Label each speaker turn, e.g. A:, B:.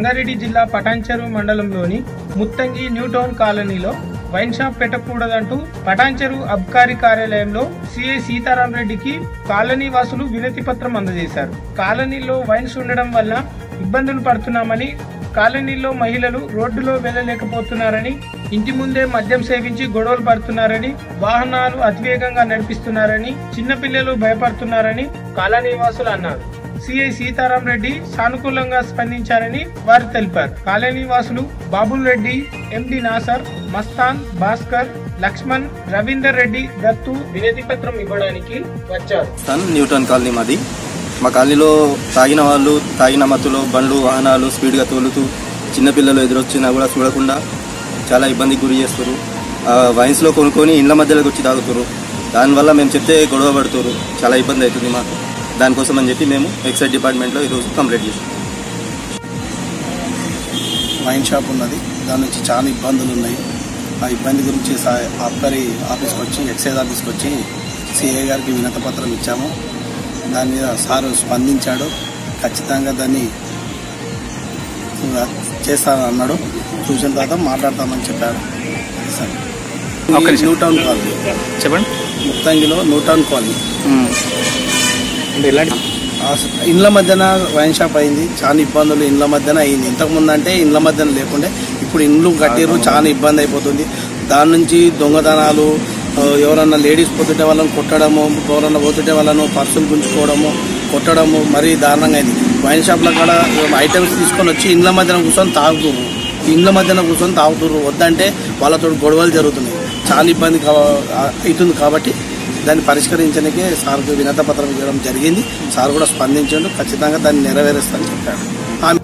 A: సంగారెడ్డి జిల్లా పటాన్చెరు మండలంలోని Muthangi new town కాలనీలో వైన్ షాప్ పెట్టకూడదంటూ పటాన్చెరు అబ్కారీ కార్యాలయంలో సిఐ సీతారాం రెడ్డికి కాలనీ వాసులు వినతి పత్రం అందజేశారు. కాలనీలో వైన్స్ ఉండడం వల్ల ఇబ్బందులు పడుతున్నామని, కాలనీలో మహిళలు రోడ్డులో వెళ్లలేకపోతున్నారని, ఇంటి ముందే మద్యం సేవించి గొడవలు పడుతున్నారని, వాహనాలు అతివేగంగా నడిపిస్తున్నారని, చిన్నపిల్లలు భయపడుతున్నారని కాలనీ వాసులు అన్నారు. సిఐ సీతారాం రెడ్డి సానుకూలంగా స్పందించారని వారు తెలిపారు. కాలనీ వాసులు బాబుల్ రెడ్డి, ఎండి నాసర్, మస్తాన్, భాస్కర్, లక్ష్మణ్, రవీందర్ రెడ్డి, దత్తు వినతి పత్రం ఇవ్వడానికి వచ్చారు.
B: న్యూటన్ కాలనీ మాది. మా కాలనీలో తాగిన వాళ్ళు, తాగిన మత్తులో బండ్లు వాహనాలు స్పీడ్గా తోలుతూ చిన్నపిల్లలు ఎదురొచ్చినా కూడా చూడకుండా చాలా ఇబ్బందికి గురి చేస్తారు. వైన్స్లో కొనుక్కొని ఇండ్ల మధ్యలోకి వచ్చి తాగుతారు. దానివల్ల మేము చెప్తే గొడవ పడుతారు. చాలా ఇబ్బంది అవుతుంది మాకు. దానికోసం అని చెప్పి మేము ఎక్సైజ్ డిపార్ట్మెంట్లో ఈరోజు కంప్లైంట్ చేసాం.
C: వైన్ షాప్ ఉన్నది, దాని నుంచి చాలా ఇబ్బందులు ఉన్నాయి. ఆ ఇబ్బంది గురించి ఆబ్కారీ ఆఫీస్కి వచ్చి, ఎక్సైజ్ ఆఫీస్కి వచ్చి సిఐ గారికి వినతి పత్రం ఇచ్చాము. దాని మీద సారు స్పందించాడు. ఖచ్చితంగా దాన్ని చేస్తానని అన్నాడు. చూసిన తర్వాత మాట్లాడతామని చెప్పాడు. న్యూ టౌన్ కాలనీ
D: చెప్పండి.
C: ముత్తంగిలో న్యూ టౌన్ కాలనీ ఇండ్ల మధ్యన వైన్ షాప్ అయింది. చాలా ఇబ్బందులు ఇండ్ల మధ్యన అయింది. ఇంతకుముందు అంటే ఇండ్ల మధ్యన లేకుండే, ఇప్పుడు ఇండ్లు కట్టిర్రు, చాలా ఇబ్బంది అయిపోతుంది. దాని నుంచి దొంగతనాలు, ఎవరన్నా లేడీస్ పోతుంటే వాళ్ళని కొట్టడము, ఎవరన్నా పోతుంటే వాళ్ళను పర్సులు గుంజుకోవడము, కొట్టడము మరీ దారుణంగా అయింది. వైన్ షాప్ల కాడ ఐటమ్స్ తీసుకొని వచ్చి ఇండ్ల మధ్యన కూర్చొని తాగుతుర్రు. వద్దంటే వాళ్ళతో గొడవలు జరుగుతున్నాయి. చాలా ఇబ్బంది అవుతుంది. కాబట్టి దాన్ని పరిష్కరించడానికి సార్కు వినతి పత్రం ఇవ్వడం జరిగింది. సార్ కూడా స్పందించాడు. ఖచ్చితంగా దాన్ని నెరవేరుస్తానని చెప్పాడు.